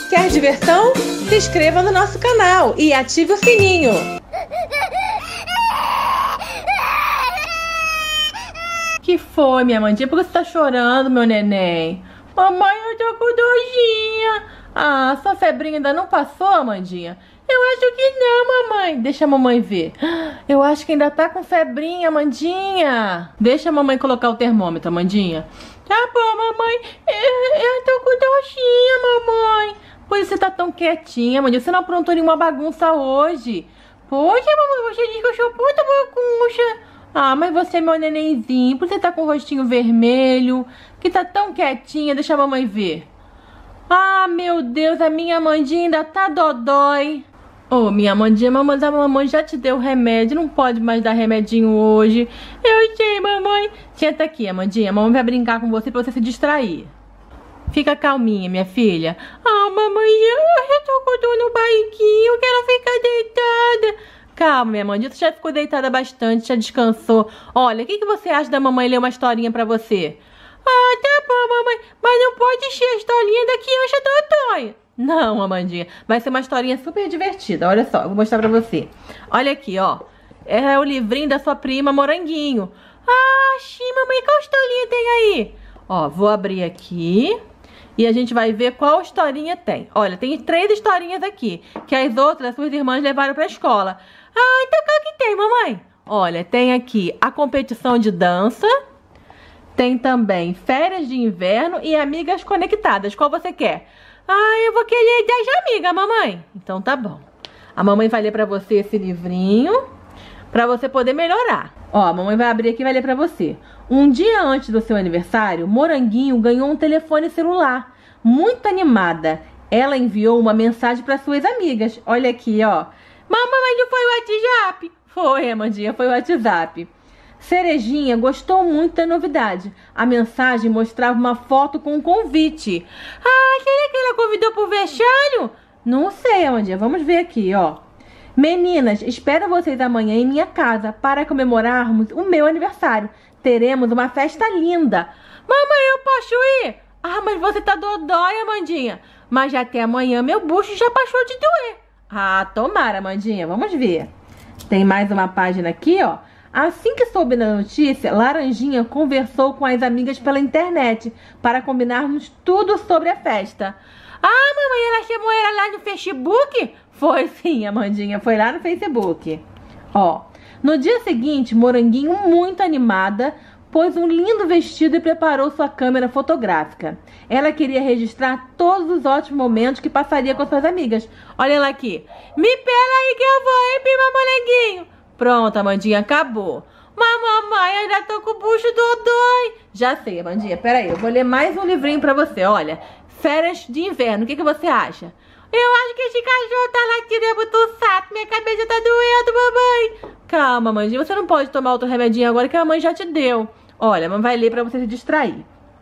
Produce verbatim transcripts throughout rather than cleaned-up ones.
Quer diversão? Se inscreva no nosso canal e ative o sininho. Que foi, minha Amandinha? Por que você tá chorando, meu neném? Mamãe, eu tô com dorzinha. Ah, sua febrinha ainda não passou, Amandinha? Eu acho que não, mamãe. Deixa a mamãe ver. Eu acho que ainda tá com febrinha, Amandinha. Deixa a mamãe colocar o termômetro, Amandinha. Tá bom, mamãe. Eu, eu tô com dorzinha, mamãe. Por isso você tá tão quietinha, Amandinha. Você não aprontou nenhuma bagunça hoje. Poxa, mamãe, você disse que eu sou puta bagunça. Ah, mas você é meu nenenzinho. Por que você tá com o rostinho vermelho? Que tá tão quietinha. Deixa a mamãe ver. Ah, meu Deus, a minha Amandinha ainda tá dodói. Ô, oh, minha Amandinha, mamãe, a mamãe já te deu remédio. Não pode mais dar remedinho hoje. Eu sei, mamãe. Senta aqui, Amandinha. A mamãe vai brincar com você pra você se distrair. Fica calminha, minha filha. Ah, mamãe, eu já tô com dor no barriguinho. Eu quero ficar deitada. Calma, minha Amandinha. Você já ficou deitada bastante, já descansou. Olha, o que, que você acha da mamãe ler uma historinha pra você? Ah, tá bom, mamãe. Mas não pode ser a historinha da criança dodói. Não, Amandinha, vai ser uma historinha super divertida. Olha só, eu vou mostrar pra você. Olha aqui, ó. É o livrinho da sua prima Moranguinho. Ah, sim, mamãe, qual historinha tem aí? Ó, vou abrir aqui e a gente vai ver qual historinha tem. Olha, tem três historinhas aqui, que as outras suas irmãs levaram pra escola. Ah, então qual que tem, mamãe? Olha, tem aqui a competição de dança. Tem também férias de inverno e amigas conectadas. Qual você quer? Ah, eu vou querer das amigas, mamãe. Então tá bom. A mamãe vai ler pra você esse livrinho pra você poder melhorar. Ó, a mamãe vai abrir aqui e vai ler pra você. Um dia antes do seu aniversário, Moranguinho ganhou um telefone celular. Muito animada. Ela enviou uma mensagem para suas amigas. Olha aqui, ó. Mamãe, mas não foi o WhatsApp? Foi, Amandinha, foi o WhatsApp. Cerejinha gostou muito da novidade. A mensagem mostrava uma foto com um convite. Ah, será que ela convidou pro vexame? Não sei, Amandinha. Vamos ver aqui, ó. Meninas, espero vocês amanhã em minha casa para comemorarmos o meu aniversário. Teremos uma festa linda. Mamãe, eu posso ir? Ah, mas você tá dodói, Amandinha. Mas já até amanhã meu bucho já passou de doer. Ah, tomara, Amandinha. Vamos ver. Tem mais uma página aqui, ó. Assim que soube da notícia, Laranjinha conversou com as amigas pela internet para combinarmos tudo sobre a festa. Ah, mamãe, ela chamou ela lá no Facebook? Foi sim, Amandinha, foi lá no Facebook. Ó, no dia seguinte, Moranguinho, muito animada, pôs um lindo vestido e preparou sua câmera fotográfica. Ela queria registrar todos os ótimos momentos que passaria com suas amigas. Olha ela aqui. Me pega aí que eu vou, hein, prima Moranguinho? Pronto, Amandinha, acabou. Mas, mamãe, ainda tô com o bucho dodói. Já sei, Amandinha, peraí, eu vou ler mais um livrinho pra você, olha. Férias de inverno, o que, que você acha? Eu acho que esse cachorro tá latindo, é muito saco, minha cabeça tá doendo, mamãe. Calma, Amandinha, você não pode tomar outro remedinho agora que a mãe já te deu. Olha, a mãe vai ler pra você se distrair.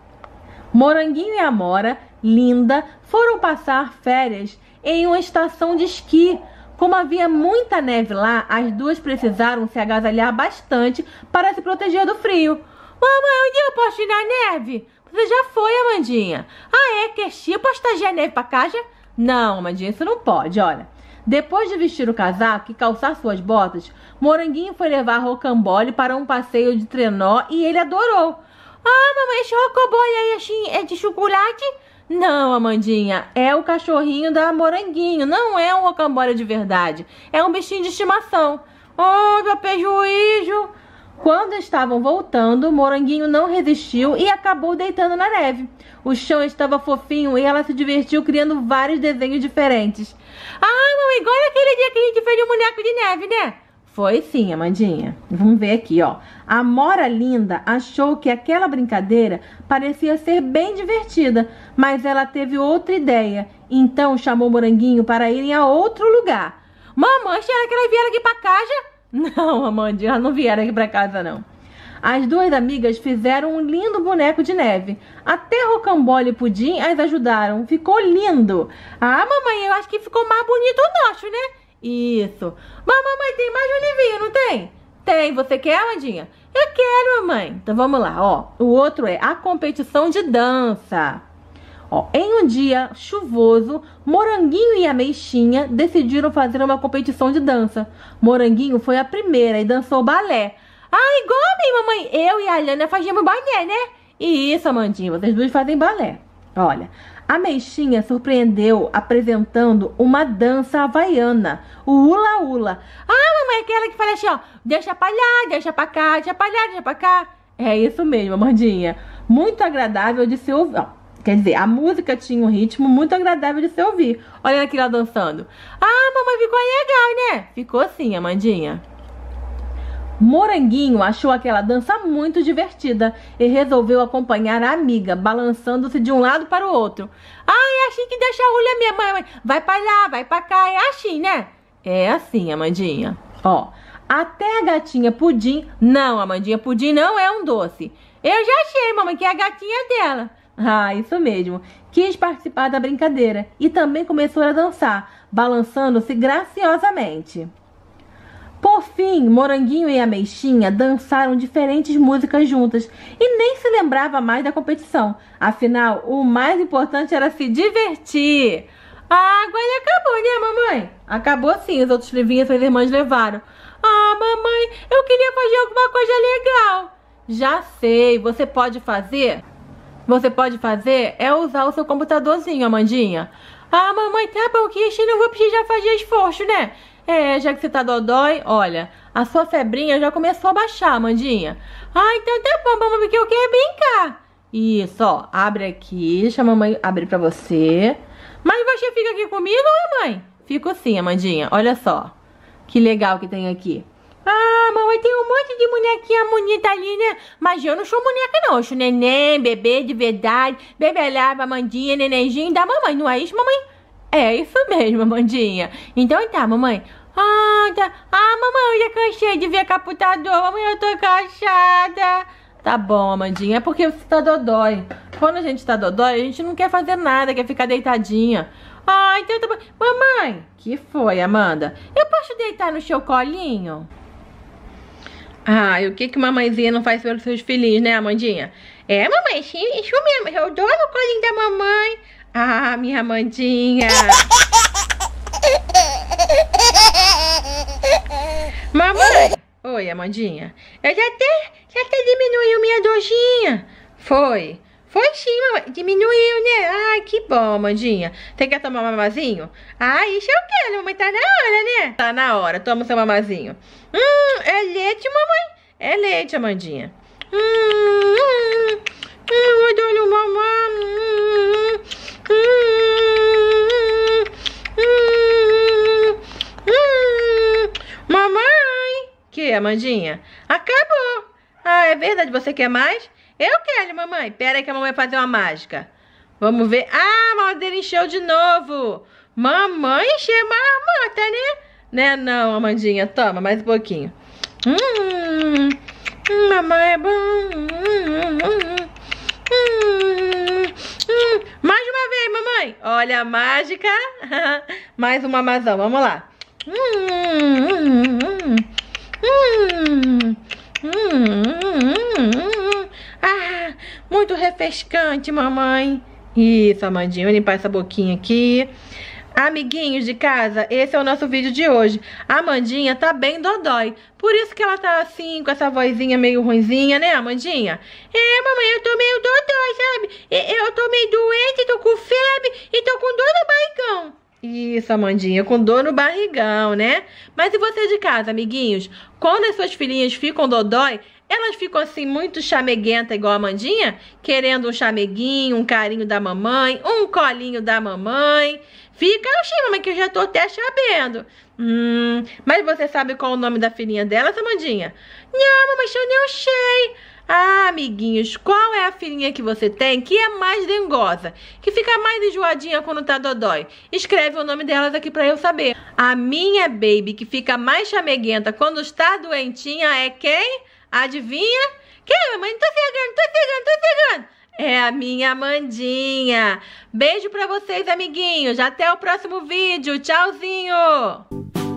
Moranguinho e Amora, linda, foram passar férias em uma estação de esqui. Como havia muita neve lá, as duas precisaram se agasalhar bastante para se proteger do frio. Mamãe, onde eu posso ir na neve? Você já foi, Amandinha. Ah, é? Quer ir? Eu posso trazer a neve para casa? Não, Amandinha, isso não pode, olha. Depois de vestir o casaco e calçar suas botas, Moranguinho foi levar Rocambole para um passeio de trenó e ele adorou. Ah, mamãe, esse Rocambole aí assim, é de chocolate? Não, Amandinha, é o cachorrinho da Moranguinho, não é um rocambole de verdade, é um bichinho de estimação. Oh, meu prejuízo! Quando estavam voltando, Moranguinho não resistiu e acabou deitando na neve. O chão estava fofinho e ela se divertiu criando vários desenhos diferentes. Ah, mamãe, igual aquele dia que a gente fez um boneco de neve, né? Foi sim, Amandinha. Vamos ver aqui, ó. A Mora linda achou que aquela brincadeira parecia ser bem divertida, mas ela teve outra ideia. Então chamou Moranguinho para irem a outro lugar. Mamãe, será que elas vieram aqui para casa? Não, Amandinha, elas não vieram aqui para casa, não. As duas amigas fizeram um lindo boneco de neve. Até Rocambole e Pudim as ajudaram. Ficou lindo. Ah, mamãe, eu acho que ficou mais bonito o nosso, né? Isso. Mas, mamãe, tem mais um livrinho, não tem? Tem. Você quer, Amandinha? Eu quero, mamãe. Então, vamos lá, ó. O outro é a competição de dança. Ó, em um dia chuvoso, Moranguinho e Ameixinha decidiram fazer uma competição de dança. Moranguinho foi a primeira e dançou balé. Ah, igual a mim, mamãe. Eu e a Alana fazíamos balé, né? Isso, Amandinha, vocês dois fazem balé. Olha, a Ameixinha surpreendeu apresentando uma dança havaiana, o hula hula. Ah, mamãe, aquela que fala assim, ó, deixa pra lá, deixa pra cá, deixa pra lá, deixa pra cá. É isso mesmo, Amandinha. Muito agradável de se ouvir. Ó, quer dizer, a música tinha um ritmo muito agradável de se ouvir. Olha aqui ela dançando. Ah, mamãe, ficou legal, né? Ficou sim, Amandinha. Moranguinho achou aquela dança muito divertida e resolveu acompanhar a amiga, balançando-se de um lado para o outro. Ah, é assim que deixa a hula, minha mãe. Vai pra lá, vai pra cá, é assim, né? É assim, Amandinha. Ó, até a gatinha Pudim... Não, Amandinha, Pudim não é um doce. Eu já achei, mamãe, que é a gatinha dela. Ah, isso mesmo. Quis participar da brincadeira e também começou a dançar, balançando-se graciosamente. Por fim, Moranguinho e Ameixinha dançaram diferentes músicas juntas e nem se lembrava mais da competição. Afinal, o mais importante era se divertir. Ah, agora acabou, né, mamãe? Acabou sim, os outros livrinhos suas irmãs levaram. Ah, mamãe, eu queria fazer alguma coisa legal. Já sei, você pode fazer? Você pode fazer é usar o seu computadorzinho, Amandinha. Ah, mamãe, tá bom que assim não vou precisar fazer esforço, né? É, já que você tá dodói, olha, a sua febrinha já começou a baixar, Amandinha. Ah, então tá bom, mamãe, porque eu quero brincar. Isso, ó, abre aqui, deixa a mamãe abrir pra você. Mas você fica aqui comigo, mamãe? Fico sim, Amandinha, olha só. Que legal que tem aqui. Ah, mamãe, tem um monte de bonequinha bonita ali, né? Mas eu não sou boneca, não. Eu sou neném, bebê de verdade. Bebê lava, Amandinha, nenenzinho da mamãe. Não é isso, mamãe? É isso mesmo, Amandinha. Então tá, mamãe. Ah, tá. Ah, mamãe, eu já cansei de ver computador. Mamãe, eu tô cansada. Tá bom, Amandinha. É porque você tá dodói. Quando a gente tá dodói, a gente não quer fazer nada, quer ficar deitadinha. Ah, então tá bom. Mamãe, que foi, Amanda? Eu posso deitar no seu colinho? Ah, e o que que mamãezinha não faz pelos seus filhinhos, né, Amandinha? É, mamãe, isso mesmo. Eu dou no colinho da mamãe. Ah, minha Amandinha. Mamãe. Oi, Amandinha. Eu já até, já até diminuiu minha dorzinha. Foi. Foi sim, mamãe. Diminuiu, né? Ai, que bom, Amandinha. Você quer tomar mamazinho? Ah, isso eu quero, mamãe. Tá na hora, né? Tá na hora. Toma o seu mamazinho. Hum, é leite, mamãe? É leite, Amandinha. Hum, hum, hum, eu adoro mamar. Hum, hum, hum, hum. Mamãe. Que, Amandinha? Acabou. Ah, é verdade? Você quer mais? Eu quero, mamãe. Pera aí que a mamãe vai fazer uma mágica. Vamos ver. Ah, a mamadeira encheu de novo. Mamãe encheu marmota, né? Né não, Amandinha. Toma, mais um pouquinho. Hum, hum, mamãe é bom. Hum, hum, hum, hum, hum. Mais uma vez, mamãe. Olha a mágica. Mais uma mamazão. Vamos lá. Hum, hum, hum, hum, hum, hum. Ah, muito refrescante, mamãe. Isso, Amandinha. Vou limpar essa boquinha aqui. Amiguinhos de casa, esse é o nosso vídeo de hoje. A Amandinha tá bem dodói. Por isso que ela tá assim, com essa vozinha meio ruinzinha, né, Amandinha? É, mamãe, eu tô meio dodói, sabe? Eu tô meio doente, tô com febre e tô com dor no barrigão. Isso, Amandinha, com dor no barrigão, né? Mas e você de casa, amiguinhos? Quando as suas filhinhas ficam dodói, elas ficam assim muito chameguenta igual a Amandinha? Querendo um chameguinho, um carinho da mamãe, um colinho da mamãe. Fica assim, mamãe, que eu já tô até sabendo. Hum, mas você sabe qual é o nome da filhinha delas, Amandinha? Não, mamãe, eu não sei. Ah, amiguinhos, qual é a filhinha que você tem que é mais dengosa? Que fica mais enjoadinha quando tá dodói? Escreve o nome delas aqui pra eu saber. A minha baby que fica mais chameguenta quando está doentinha é quem? Adivinha? Quem, mamãe? Não tô chegando, tô chegando, tô chegando. É a minha Amandinha. Beijo pra vocês, amiguinhos. Até o próximo vídeo. Tchauzinho.